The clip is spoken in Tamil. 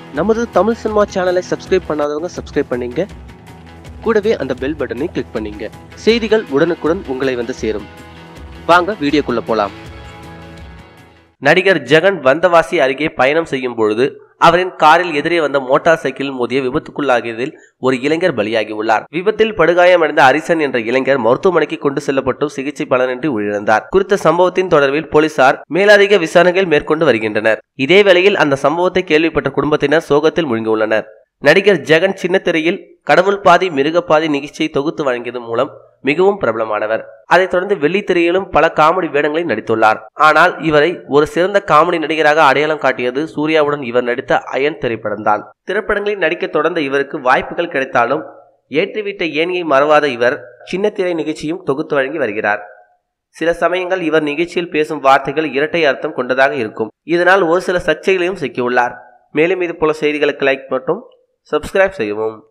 நமது தமிழ் சினிமா சேனலை சப்ஸ்கிரைப் பண்ணாதவங்க சப்ஸ்கிரைப் பண்ணீங்க. கூடவே அந்த பெல் பட்டனை கிளிக் பண்ணீங்க. செய்திகள் உடனுக்குடன் உங்களை வந்து சேரும். வாங்க வீடியோக்குள்ள போலாம். நடிகர் ஜெகன் வந்தவாசி அருகே பயணம் செய்யும் பொழுது அவரின் காரில் எதிரே வந்த மோட்டார் சைக்கிள் மோதிய விபத்துக்குள்ளாகியதில் ஒரு இளைஞர் பலியாகி உள்ளார். விபத்தில் படுகாயமடைந்த அரிசன் என்ற இளைஞர் மருத்துவமனைக்கு கொண்டு செல்லப்பட்டு சிகிச்சை பலனின்றி உயிரிழந்தார். குறித்த சம்பவத்தின் தொடர்பில் போலீசார் மேலதிக விசாரணைகள் மேற்கொண்டு வருகின்றனர். இதேவேளையில் அந்த சம்பவத்தை கேள்விப்பட்ட குடும்பத்தினர் சோகத்தில் மூழ்கியுள்ளனர். நடிகர் ஜெகன் சின்னத்திரையில் கடவுள் பாதி மிருக பாதி நிகழ்ச்சியை தொகுத்து வழங்கியது மூலம் மிகவும் பிரபலமானவர். அதைத் தொடர்ந்து வெள்ளித்திரையிலும் பல காமெடி வேடங்களை நடித்துள்ளார். ஆனால் இவரை ஒரு சிறந்த காமெடி நடிகராக அடையாளம் காட்டியது சூர்யாவுடன் இவர் நடித்த அயன் திரைப்படம்தான். திரைப்படங்களில் நடிக்க தொடர்ந்த இவருக்கு வாய்ப்புகள் கிடைத்தாலும் ஏற்றிவிட்ட ஏணியை மறவாத இவர் சின்னத்திரை நிகழ்ச்சியும் தொகுத்து வழங்கி வருகிறார். சில சமயங்கள் இவர் நிகழ்ச்சியில் பேசும் வார்த்தைகள் இரட்டை அர்த்தம் கொண்டதாக இருக்கும். இதனால் ஒரு சில சர்ச்சைகளையும் சிக்கியுள்ளார். மேலும் இது போல செய்திகளுக்கு லைக் மற்றும் சப்ஸ்கிரைப் செய்யவும்.